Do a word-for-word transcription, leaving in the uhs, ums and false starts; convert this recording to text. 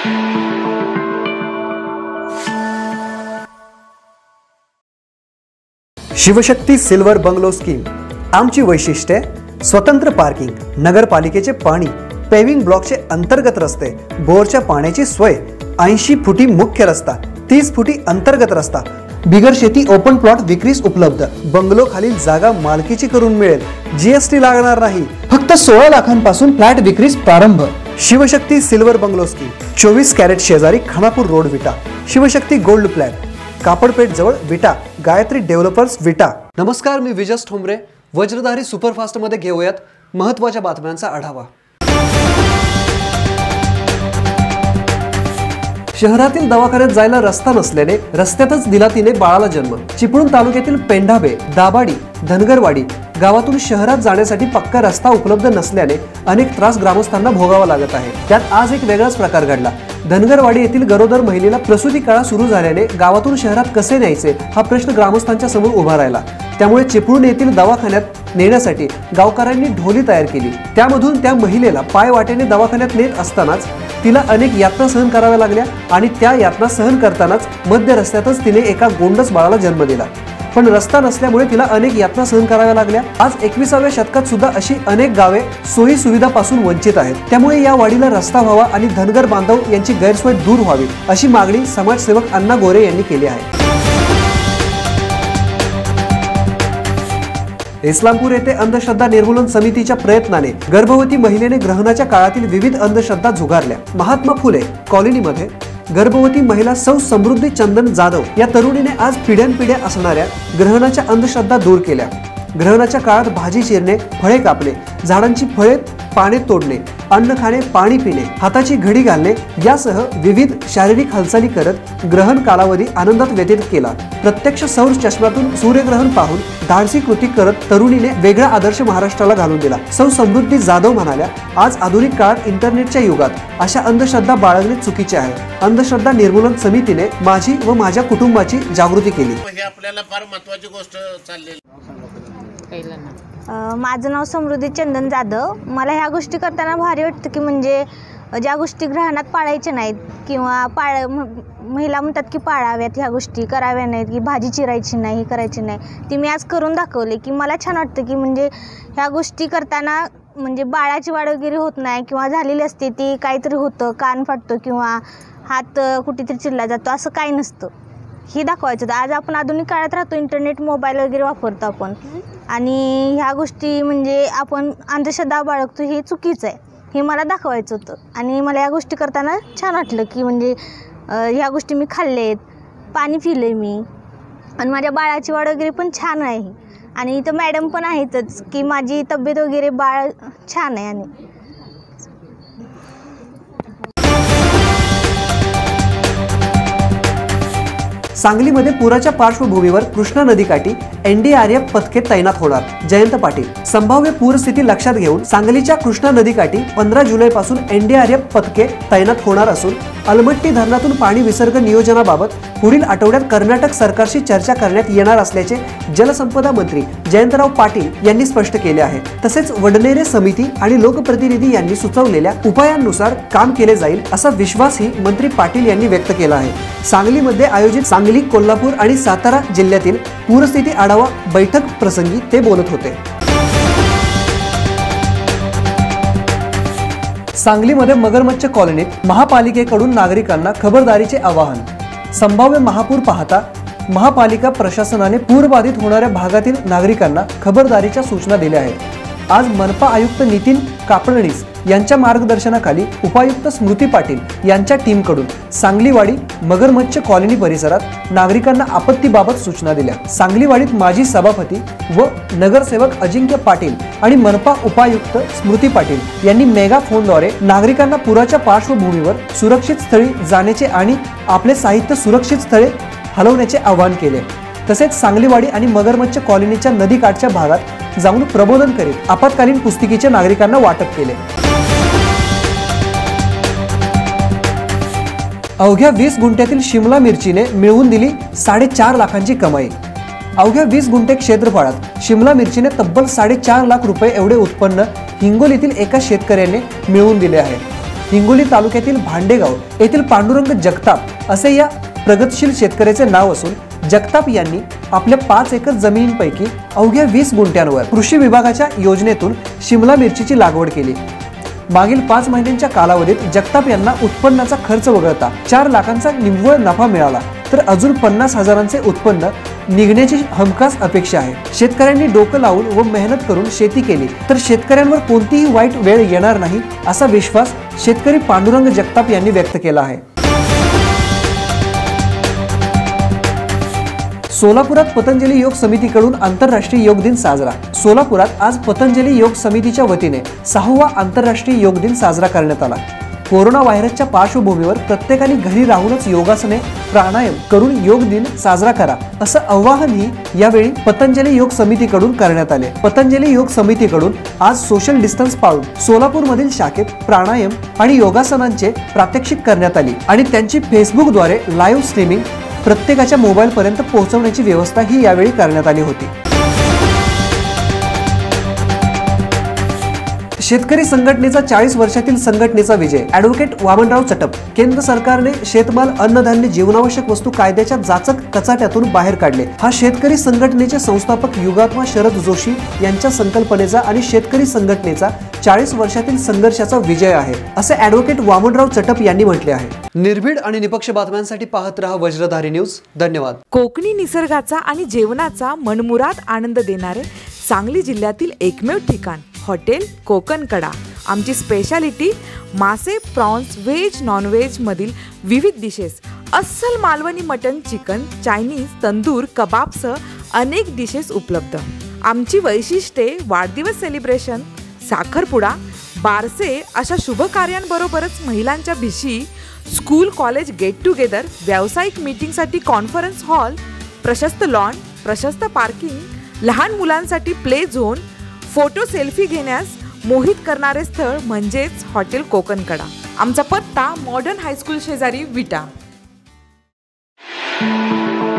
Shivshakti silver bungalow scheme आमची वैशिष्ट्ये स्वतंत्र पार्किंग, नगरपालिकेचे पाणी, पेविंग ब्लॉकचे अंतर्गत रस्ते, बोरच्या पाण्याची सोय, ऐंशी फुटी मुख्य रस्ता, तीस फुटी अंतर्गत रस्ता, बिगर शेती ओपन प्लॉट विक्रीस उपलब्ध, बंगलो खालील जागा मालकीची करून मिळेल, जीएसटी लागणार नाही, फक्त सोळा लाखांपासून फ्लॅट विक्रीस प्रारंभ। शिवशक्ती सिल्वर बंगलो स्कीम चोवीस कॅरेट शेजारी खानापूर रोड विटा, शिवशक्ती गोल्ड प्लॅन, कापडपेठ जवळ विटा, गायत्री डेव्हलपर्स विटा। नमस्कार, मी विजस ठोंबरे। वज्रधारी सुपरफास्ट मध्ये घेऊयात महत्त्वाच्या बातम्यांचा आढावा। शहरातील दवाखान्यात जायला रस्ता नसल्याने रस्त्यातच दिला तिने बाळाला जन्म। चिपळूण तालुक्यातील पेंढाबे, दाबाडी, धनगरवाडी गावातून शहरात जाण्यासाठी पक्का रस्ता उपलब्ध नसल्याने अनेक त्रास ग्रामस्थांना भोगावा लागत आहे। त्यात आज एक वेगळाच प्रकार घडला। धनगरवाडी येथील गरोदर महिलेला प्रसूती काळ सुरू झाल्याने गावातून शहरात कसे न्यायचे हा प्रश्न ग्रामस्थांच्या समोर उभा राहिला। त्यामुळे चिपळूण येथील दवाखान्यात नेण्यासाठी गावकऱ्यांनी ढोली तयार केली। त्यामधून त्या महिलेला पाय वाटेने दवाखान्यात नेत असतानाच तिला अनेक यातना सहन कराव्या लागल्या आणि त्या यातना सहन करतानाच मध्य रस्त्यातच तिने एका गोंडस बाळाला जन्म दिला। पण रस्ता नसल्यामुळे तिला अनेक यातना सहन कराव्या लागल्या। आज एकविसाव्या शतकात सुद्धा अशी अनेक गावे सोयी सुविधापासून वंचित आहेत। त्यामुळे या वाडीला रस्ता व्हावा आणि धनगर बांधव यांची गैरसोय दूर व्हावी अशी मागणी समाजसेवक अण्णा गोरे यांनी केली आहे। इस्लामपूर येथे अंधश्रद्धा निर्मूलन समितीच्या प्रयत्नाने गर्भवती महिलेने ग्रहणाच्या काळातील विविध अंधश्रद्धा झुगारल्या। महात्मा फुले कॉलनीमध्ये गर्भवती महिला सौ समृद्धी चंदन जाधव या तरुणीने आज पिढ्यानपिढ्या असणाऱ्या ग्रहणाच्या अंधश्रद्धा दूर केल्या। ग्रहणाच्या काळात भाजी चिरणे, फळे कापणे, झाडांची फळे पाने तोडणे, अन्न खाणे, पाणी पिणे, हाताची घडी घालणे यासह विविध शारीरिक हालचाली करत ग्रहण कालावधी आनंदात व्यतीत केला। प्रत्यक्ष सौर चष्म्यातून सूर्यग्रहण पाहून धाडसी कृती करत तरुणीने वेगळा आदर्श महाराष्ट्राला घालून दिला। सौ समृद्धी जाधव म्हणाल्या, आज आधुनिक काळात इंटरनेटच्या युगात अशा अंधश्रद्धा बाळगणे चुकीचे आहे। अंधश्रद्धा निर्मूलन समितीने माझी व माझ्या कुटुंबाची जागृती केली। हे आपल्याला फार महत्त्वाची गोष्ट चाललेली। माझं नाव समृद्धी चंदन जाधव। मला ह्या गोष्टी करताना भारी वाटतं की म्हणजे ज्या गोष्टी ग्रहणात पाळायच्या नाहीत किंवा पाळ महिला म्हणतात की पाळाव्यात, ह्या गोष्टी कराव्या नाहीत, की भाजी चिरायची नाही, ही करायची नाही, ती मी आज करून दाखवले की मला छान वाटतं की म्हणजे ह्या गोष्टी करताना म्हणजे बाळाची वाढ वगैरे होत नाही किंवा झालेली असते ती काहीतरी होतं, कान फाटतो किंवा हात कुठेतरी चिरला जातो, असं काही नसतं, हे दाखवायचं होतं। आज आपण आधुनिक काळात राहतो, इंटरनेट मोबाईल वगैरे वापरतो आपण आणि ह्या गोष्टी म्हणजे आपण अंधश्रद्धा बाळगतो हे चुकीचं आहे, हे मला दाखवायचं होतं। आणि मला या गोष्टी करताना छान वाटलं की म्हणजे ह्या गोष्टी मी खाल्लेत, पाणी पिले मी आणि माझ्या बाळाची वाढ वगैरे पण छान आहे आणि इथं मॅडम पण आहेतच की माझी तब्येत वगैरे बाळ छान आहे। आणि सांगलीमध्ये पुराच्या पार्श्वभूमीवर कृष्णा नदीकाठी एनडीआरएफ पथके तैनात होणार। जयंत पाटील, संभाव्य पूरस्थिती लक्षात घेऊन सांगलीच्या कृष्णा नदीकाठी पंधरा जुलै पासून एनडीआरएफ पथके तैनात होणार असून अलमट्टी धरणातून पाणी विसर्ग नियोजनाबाबत पुढील आठवड्यात कर्नाटक सरकारशी चर्चा करण्यात येणार असल्याचे जलसंपदा मंत्री जयंतराव पाटील यांनी स्पष्ट केले आहे। तसेच वडनेरे समिती आणि लोकप्रतिनिधी यांनी सुचवलेल्या उपायांनुसार काम केले जाईल असा विश्वासही मंत्री पाटील यांनी व्यक्त केला आहे। सांगलीमध्ये आयोजित सांगली, कोल्हापूर आणि सातारा जिल्ह्यातील पूरस्थिती आढावा बैठक प्रसंगी ते बोलत होते। सांगलीमध्ये मगरमच्छ कॉलनीत महापालिकेकडून नागरिकांना खबरदारीचे आवाहन। संभाव्य महापूर पाहता महापालिका प्रशासनाने पूरबाधित होणाऱ्या भागातील नागरिकांना खबरदारीच्या सूचना दिल्या आहेत। आज मनपा आयुक्त नितीन कापडणीस यांच्या मार्गदर्शनाखाली उपायुक्त स्मृती पाटील यांच्या टीमकडून सांगलीवाडी मगरमच्छ कॉलनी परिसरात नागरिकांना आपत्तीबाबत सूचना दिल्या। सांगलीवाडीत माजी सभापती व नगरसेवक अजिंक्य पाटील आणि मनपा उपायुक्त स्मृती पाटील यांनी मेगा फोनद्वारे नागरिकांना पुराच्या पार्श्वभूमीवर सुरक्षित स्थळी जाण्याचे आणि आपले साहित्य सुरक्षित स्थळे हलवण्याचे आवाहन केले। तसेच सांगलीवाडी आणि मगरमच्छ कॉलनीच्या नदीकाठच्या भागात जाऊन प्रबोधन करीत आपत्कालीन पुस्तिकेचे नागरिकांना वाटप केले। अवघ्या वीस गुंठ्यातील शिमला मिरचीने मिळवून दिली साडेचार लाखांची कमाई। अवघ्या वीस गुंठे क्षेत्रफळात शिमला मिरचीने तब्बल साडेचार लाख रुपये एवढे उत्पन्न हिंगोलीतील एका शेतकऱ्याने मिळवून दिले आहे। हिंगोली तालुक्यातील भांडेगाव येथील पांडुरंग जगताप असे या प्रगतशील शेतकऱ्याचे नाव असून जगताप यांनी आपल्या पाच एकर जमिनींपैकी अवघ्या वीस गुंठ्यांवर कृषी विभागाच्या योजनेतून शिमला मिरचीची लागवड केली। मागील पाच महिन्यांच्या कालावधीत जगताप यांना उत्पन्नाचा खर्च वगळता चार लाखांचा निव्वळ नफा मिळाला, तर अजून पन्नास हजारांचे उत्पन्न निघण्याची हमखास अपेक्षा आहे। शेतकऱ्यांनी डोकं लावून व मेहनत करून शेती केली तर शेतकऱ्यांवर कोणतीही वाईट वेळ येणार नाही असा विश्वास शेतकरी पांडुरंग जगताप यांनी व्यक्त केला आहे। सोलापुरात पतंजली योग समितीकडून आंतरराष्ट्रीय योग दिन साजरा। सोलापुरात आज पतंजली योग समितीच्या वतीने सहावा आंतरराष्ट्रीय योग दिन साजरा करण्यात आला। कोरोना व्हायरसच्या पार्श्वभूमीवर प्रत्येकाने घरी राहूनच योगासने प्राणायाम करून योग दिन साजरा करा असं आवाहनही यावेळी पतंजली योग समितीकडून करण्यात आले। पतंजली योग समितीकडून आज सोशल डिस्टन्स पाळून सोलापूरमधील शाखेत प्राणायाम आणि योगासनांचे प्रात्यक्षिक करण्यात आली आणि त्यांची फेसबुकद्वारे लाईव्ह स्ट्रीमिंग प्रत्येकाच्या मोबाईल पर्यंत पोहोचवण्याची व्यवस्था ही यावेळी करण्यात आली होती। शेतकरी संघटनेचा चाळीस वर्षातील संघटनेचा विजय। ॲडव्होकेट वामनराव चटप। केंद्र सरकारने शेतमाल अन्नधान्य जीवनावश्यक वस्तू कायद्याच्या जाचक कचाट्यातून बाहेर काढले। हा शेतकरी संघटनेचे संस्थापक युगात्मा शरद जोशी यांच्या संकल्पनेचा आणि शेतकरी संघटनेचा चाळीस वर्षातील संघर्षाचा विजय आहे असे ॲडव्होकेट वामनराव चटप यांनी म्हटले आहे। निर्भीड आणि निपक्ष बातम्यांसाठी पाहत रहा वज्रधारी न्यूज। धन्यवाद। कोकणी निसर्गाचा आणि जेवणाचा मनमुराद आनंद देणारे सांगली जिल्ह्यातील एकमेव ठिकाण हॉटेल कोकणकडा। आमची स्पेशालिटी मासे, प्रॉन्स, व्हेज नॉन व्हेज मधील विविध डिशेस, अस्सल Malvani mutton, chicken, Chinese, tandoor, कबाबसह अनेक डिशेस उपलब्ध। आमची वैशिष्ट्ये वाढदिवस सेलिब्रेशन, साखरपुडा, बारसे अशा शुभ कार्यांबरोबरच महिलांच्या भिशी, स्कूल कॉलेज गेट टुगेदर, व्यावसायिक मीटिंगसाठी कॉन्फरन्स हॉल, प्रशस्त लॉन, प्रशस्त पार्किंग, लहान मुलांसाठी प्ले झोन, फोटो सेल्फी घेण्यास मोहित करणारे स्थळ म्हणजेच हॉटेल कोकणकडा। आमचा पत्ता मॉडर्न हायस्कूल शेजारी विटा।